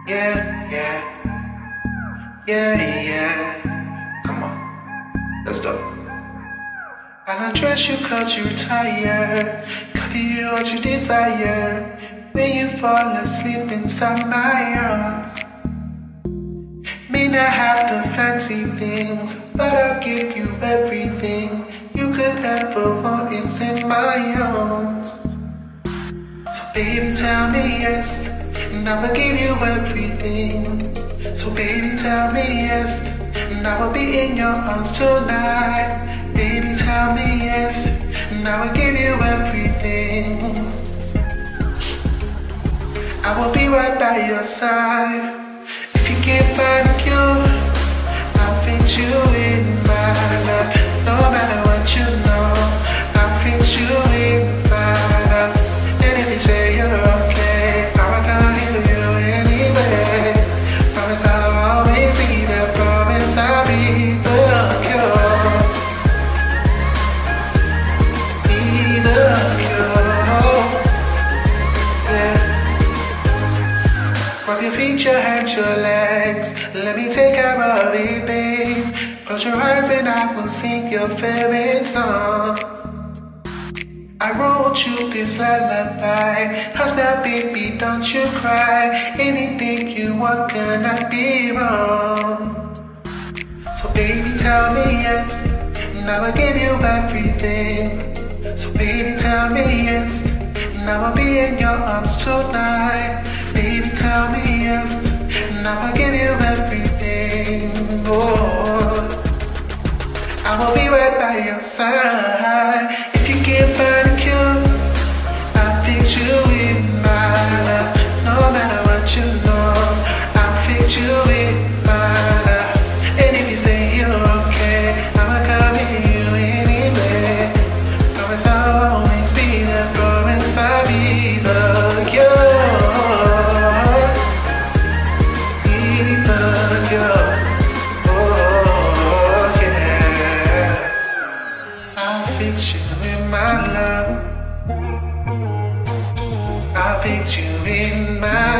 Yeah, yeah. Come on, let's go. I'll undress you cause you're tired. Cover you what you desire. When you fall asleep inside my arms. May not have the fancy things, but I'll give you everything you could ever want. It's in my arms. So baby, tell me yes, and I will give you everything. So baby, tell me yes, and I will be in your arms tonight. Baby, tell me yes, and I will give you everything. I will be right by your side. If you get back you, I'll fix you in my love. No matter what you know, I'll fix you in my love. And if you say you're okay, I can't hear you anyway. Promise I'll always be there. Promise I'll be the cure. Be the cure. Yeah. Rub your feet, your hands, your legs. Let me take care of it, babe. Close your eyes and I will sing your favorite song. I wrote you this lullaby. Hush now, baby, don't you cry. Anything you want cannot be wrong. So baby, tell me yes, and I will give you everything. So baby, tell me yes, and I will be in your arms tonight. Baby, tell me yes, and I will give you everything. Oh, I will be right by your side. If you get barbecue, I'll fix you in my love. No matter what you know, I'll fix you in my love. And if you say you're okay, I'ma come with you anyway. Promise I'll always be there. Promise I'll be the cure. Fix you in my love. I'll fix you in my